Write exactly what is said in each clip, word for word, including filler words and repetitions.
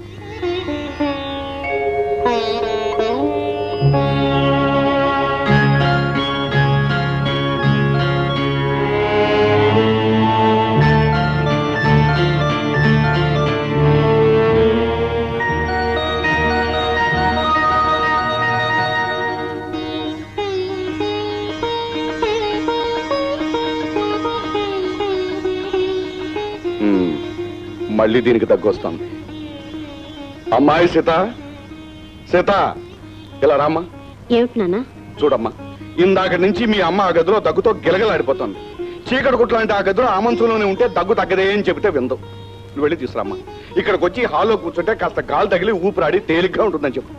మళ్ళీ దీనికి తగ్గొస్తుంది. అమ్మాయి సీత, సీత ఇలా రామ్మా. ఏమిటి నాన్న? చూడమ్మా, ఇందాక నుంచి మీ అమ్మ ఆ గదిలో దగ్గుతో గిలగలాడిపోతుంది. చీకటి గుట్లాంటి ఆ గదిలో ఆ మంచంలోనే ఉంటే దగ్గు తగ్గదే అని చెబితే విందు. నువ్వు వెళ్ళి తీసురామ్మా. ఇక్కడికి వచ్చి హాల్లో కూర్చుంటే కాస్త గాలి తగిలి ఊపిరాడి తేలిగ్గా ఉంటుందని చెప్పు.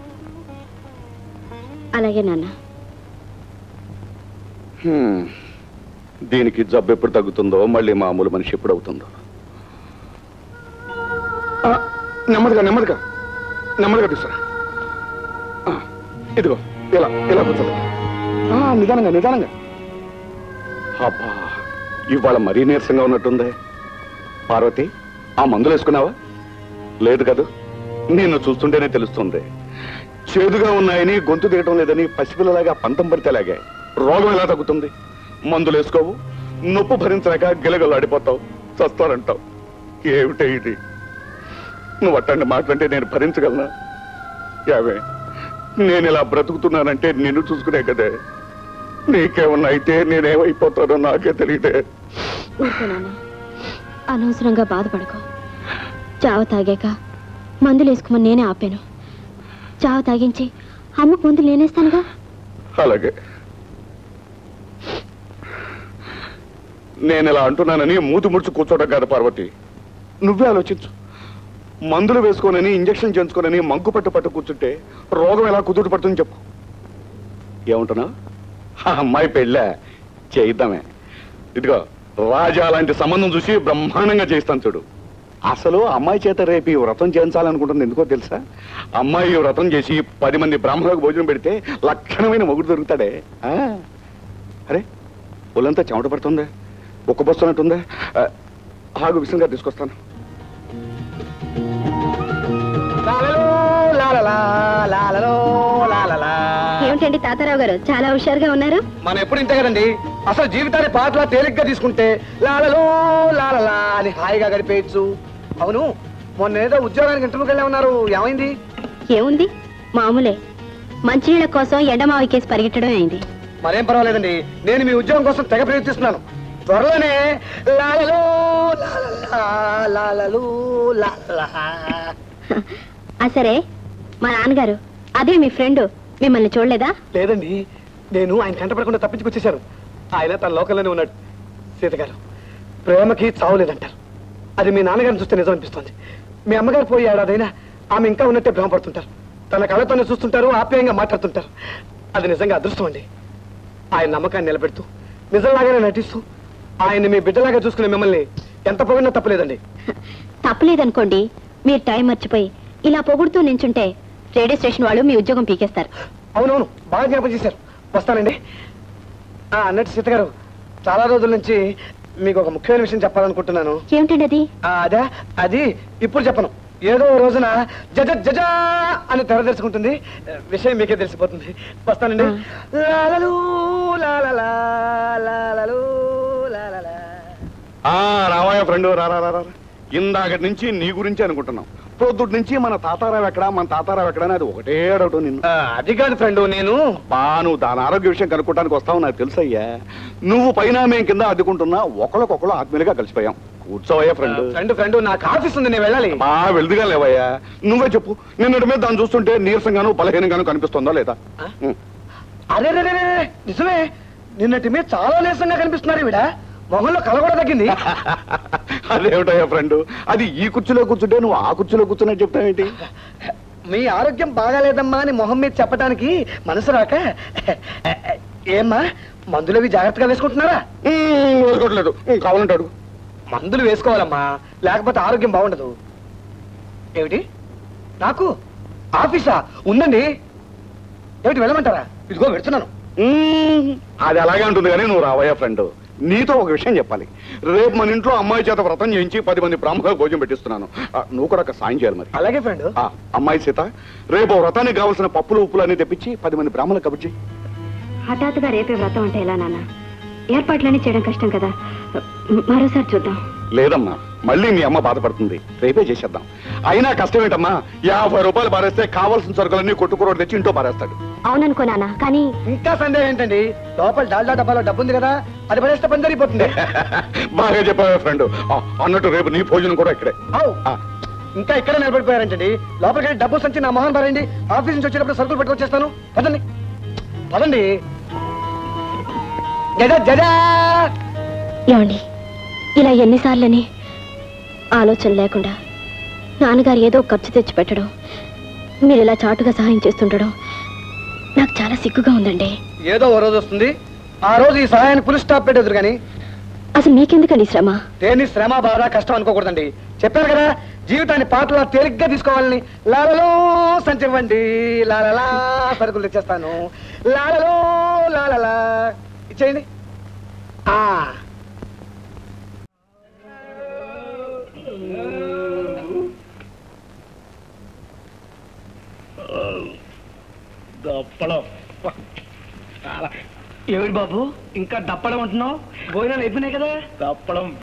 అలాగే నాన్న. దీనికి జబ్బు ఎప్పుడు తగ్గుతుందో, మళ్ళీ మామూలు మనిషి ఎప్పుడు అవుతుందో. నెమ్మదిగా నెమ్మదిగా నెమ్మదిగా తీసుకురా. ఇదిగో ఇలా ఇలా కూర్చోండి. నిదానంగా నిదానంగా. అబ్బా, ఇవాళ మరీ నీరసంగా ఉన్నట్టుంది. పార్వతి, ఆ మందులు వేసుకున్నావా? లేదు కదా, నిన్ను చూస్తుంటేనే తెలుస్తుంది. చేదుగా ఉన్నాయని, గొంతు దిగటం లేదని పసిపిల్లలాగా పంతం పడితేలాగే రోగం ఎలా తగ్గుతుంది? మందులు వేసుకోవు, నొప్పు భరించలేక గిలగలాడిపోతావు, చస్తానంటావు. ఏమిటే ఇది? నువ్వు అట్టండి మాటలంటే నేను భరించగలనా? యావే, నేను ఇలా బ్రతుకుతున్నానంటే నిన్ను చూసుకునే కదే. నీకేమన్నా అయితే నేనేమైపోతానో నాకే తెలియదే. అనవసరంగా బాధపడకు. చావ తాగాక మందులు వేసుకోమని నేనే ఆపాను. చావ తాగించి అమ్మకు మందులు నేనేస్తానుగా. అలాగే. నేను ఇలా అంటున్నానని మూతి ముడుచు కూర్చోవడం కాదు పార్వతి. నువ్వే ఆలోచించు. మందులు వేసుకోనని, ఇంజక్షన్ చేయించుకోనని మంకు పట్టు పట్టు కూర్చుంటే రోగం ఎలా కుదుట పడుతుంది చెప్పు. ఏమంటున్నా? అమ్మాయి పెళ్ళా చేయిద్దామే. ఇదిగో రాజా లాంటి సంబంధం చూసి బ్రహ్మాండంగా చేయిస్తాను చూడు. అసలు అమ్మాయి చేత రేపు ఈ వ్రతం చేయించాలనుకుంటుంది. ఎందుకో తెలుసా? అమ్మాయి వ్రతం చేసి పది మంది బ్రాహ్మణులకు భోజనం పెడితే లక్షణమైన మొగుడు దొరుకుతాడే. అరే, ఒళ్ళంతా చెమట పడుతుందే, ఉక్కబొస్తున్నట్టుందే. ఆగు, విషయంగా తీసుకొస్తాను. ఏమిటండి తాతారావు గారు, చాలా హుషారుగా ఉన్నారు. మనం ఎప్పుడు ఇంతే కదండి. అసలు జీవితాన్ని పాటలా తేలిగ్గా తీసుకుంటే లాలలో లాలలా అని హాయిగా గడిపేయచ్చు. అవును, మొన్న ఏదో ఉద్యోగానికి ఇంటర్వ్యూకి వెళ్ళా ఉన్నారు, ఏమైంది? ఏముంది, మామూలే. మంచినీళ్ళ కోసం ఎండమావి కేసు పరిగెట్టడం అయింది. మరేం పర్వాలేదండి, నేను మీ ఉద్యోగం కోసం తెగ ప్రయత్నిస్తున్నాను. త్వరలోనే లాలలో లాలలు లాలా. సరే, మా నాన్నగారు అదే మీ ఫ్రెండ్ మిమ్మల్ని చూడలేదా? లేదండి, నేను ఆయన కంటపడకుండా తప్పించుకొచ్చేశాను. ఆయన తన లోకంలోనే ఉన్నాడు. సీత గారు, ప్రేమకి చావు లేదంటారు. అది మీ నాన్నగారిని చూస్తే నిజం అనిపిస్తుంది. మీ అమ్మగారు పోయి ఏడాదైనా ఆమె ఇంకా ఉన్నట్టే భ్రమపడుతుంటారు. తన కళ్ళతోనే చూస్తుంటారు, ఆప్యాయంగా మాట్లాడుతుంటారు. అది నిజంగా అదృష్టం అండి. ఆయన నమ్మకాన్ని నిలబెడుతూ, నిజంలాగానే నటిస్తూ, ఆయన్ని మీ బిడ్డలాగా చూసుకునే మిమ్మల్ని ఎంత పొగిడినా తప్పలేదండి. తప్పలేదనుకోండి, మీరు టైం మర్చిపోయి ఇలా పొగుడుతూ నించుంటే రేడియో స్టేషన్ వాళ్ళు మీ ఉద్యోగం పీకేస్తారు. అవునవును, బాగా జ్ఞాపకం చేశారు. వస్తానండి. అన్నట్టు సీత గారు, చాలా రోజుల నుంచి మీకు ఒక ముఖ్యమైన విషయం చెప్పాలనుకుంటున్నాను. ఏమిటండి అది? అదే, అది ఇప్పుడు చెప్పను. ఏదో రోజున జజ జజా అని తెర తెలుసుకుంటుంది. విషయం మీకే తెలిసిపోతుంది. వస్తానండి. లాలలు లాలలా లాలలు లాలలా. రావయ్య ఫ్రెండ్, రారా రారా. ఇందాకటి నుంచి నీ గురించి అనుకుంటున్నాం. పొద్దుటి నుంచి మన తాతారావు ఎక్కడా, మన తాతారావు ఎక్కడా అది ఒకటే అడగటం నిన్ను. అది కాదు ఫ్రెండ్, నేను బా నువ్వు దాని ఆరోగ్య విషయం కనుక్కోవడానికి వస్తావు నాకు తెలుసయ్యా. నువ్వు పైన మేము కింద అద్దుకుంటున్నా, ఒకళ్ళకొకళ్ళు ఆత్మీయులుగా కలిసిపోయాం. కూర్చోవయ్యా ఫ్రెండ్. ఫ్రెండ్ ఫ్రెండ్ నాకు ఆఫీస్ ఉంది, నేను వెళ్ళాలి. బా వెళ్దిగా లేవయ్యా. నువ్వే చెప్పు, నిన్నటి మీద దాన్ని చూస్తుంటే నీరసంగాను బలహీనంగాను కనిపిస్తుందా లేదా? అరే నిజమే, నిన్నటి మీద చాలా నీరసంగా కనిపిస్తున్నారు. ఈవిడ మొహంలో కళ కూడా తగ్గింది. అదేమిటయ్యా ఫ్రెండ్, అది ఈ కుర్చీలో కూర్చుంటే నువ్వు ఆ కుర్చీలో కూర్చున్నా చెప్తావేంటి? మీ ఆరోగ్యం బాగాలేదమ్మా అని మొహం మీద చెప్పడానికి మనసు రాక. ఏమ్మా, మందులవి జాగ్రత్తగా వేసుకుంటున్నారా? వేసుకోవట్లేదు, కావాలంటాడు. మందులు వేసుకోవాలమ్మా, లేకపోతే ఆరోగ్యం బాగుండదు. ఏమిటి, నాకు ఆఫీసా ఉందండి? ఏమిటి, వెళ్ళమంటారా? ఇదిగో పెడుతున్నాను. అది అలాగే ఉంటుంది కానీ నువ్వు రావయ్యా ఫ్రెండ్. నీతో ఒక విషయం చెప్పాలి. రేపు మన ఇంట్లో అమ్మాయి చేత వ్రతం చేయించి పది మంది బ్రాహ్మణులకు భోజనం పెట్టిస్తున్నాను. ఆ, నువ్వు కూడా ఒక సాయం చేయాలి మరి. అలాగే ఫ్రెండ్. ఆ, అమ్మాయి సీత, రేపు వ్రతానికి కావాల్సిన పప్పులు ఉప్పులు అన్ని తెప్పించి పది మంది బ్రాహ్మణులకు కబుర్చి. హఠాత్తుగా రేపే వ్రతం అంటే ఎలా నాన్న? ఏర్పాట్లన్నీ చేయడం కష్టం కదా, మరోసారి చూద్దాం. లేదమ్మా, మళ్ళీ మీ అమ్మ బాధపడుతుంది. రేపే చేసేద్దాం. అయినా కష్టం ఏంటమ్మా, యాభై రూపాయలు పారేస్తే కావాల్సిన సరుకులన్నీ కొట్టుకురోడు తెచ్చి ఇంట్లో పారేస్తాడు. అవుననుకో నాన్న, కానీ ఇంకా సందేహం ఏంటండి? లోపల డాల్డా డబ్బాలో డబ్బు ఉంది కదా, అది పడేస్తే పని జరిగిపోతుంది. బాగా చెప్పావా ఫ్రెండ్. అన్నట్టు రేపు నీ భోజనం కూడా ఇక్కడే. అవు ఇంకా ఇక్కడే నిలబడిపోయారంటండి. లోపలికి డబ్బు సంచి నా మొహన్ పారండి. ఆఫీస్ నుంచి వచ్చేటప్పుడు సరుకులు పెట్టుకొచ్చేస్తాను. పదండి పదండి. జడా జడా. ఏమండి, ఇలా ఎన్నిసార్లని ఆలోచన లేకుండా నాన్నగారు ఏదో ఖర్చు తెచ్చి పెట్టడం, మీరు ఇలా చాటుగా సహాయం చేస్తుండడం నాకు చాలా సిగ్గుగా ఉందండి. ఏదో ఓ రోజు వస్తుంది, ఆ రోజు ఈ సహాయాన్ని పులి స్టాప్ పెట్టేది. కానీ అసలు మీకెందుకండి శ్రమ? దేని శ్రమ బాధ కష్టం అనుకోకూడదండి. చెప్పాను కదా, జీవితాన్ని పాటలా తేలిగ్గా తీసుకోవాలని. లాలలో సంచివ్వండి, లాలలా సరుకులు తెచ్చేస్తాను, లాలలో లాలలా ఇచ్చేయండి. ఆ దప్పడం. ఏమిటి బాబు ఇంకా దప్పడం అంటున్నావు? భోజనాలు అయిపోయినాయి కదా. దప్పడం